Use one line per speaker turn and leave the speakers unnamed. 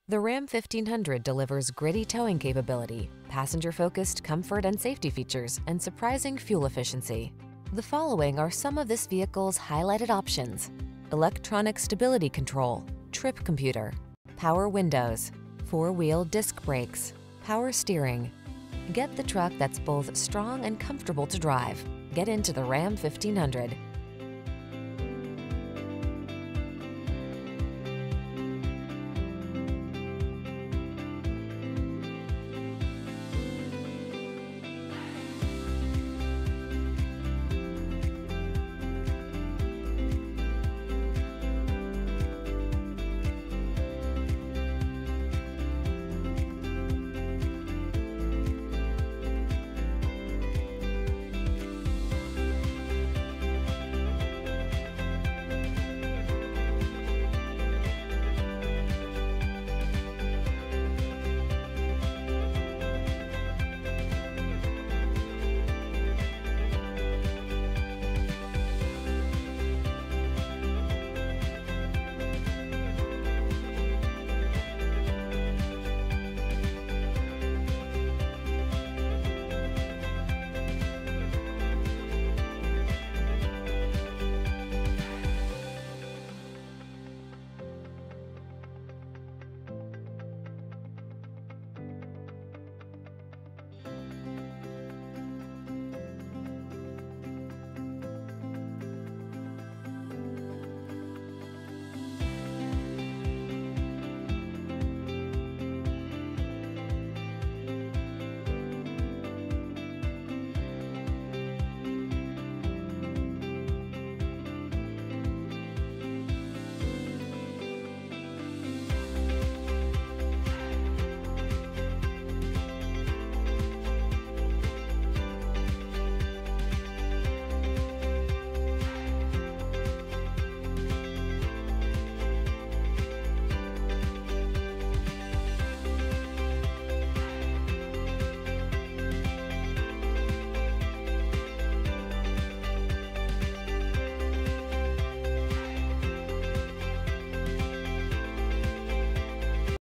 The Ram 1500 delivers gritty towing capability, passenger-focused comfort and safety features, and surprising fuel efficiency. The following are some of this vehicle's highlighted options: electronic stability control, trip computer, power windows, four-wheel disc brakes, power steering. Get the truck that's both strong and comfortable to drive. Get into the Ram 1500.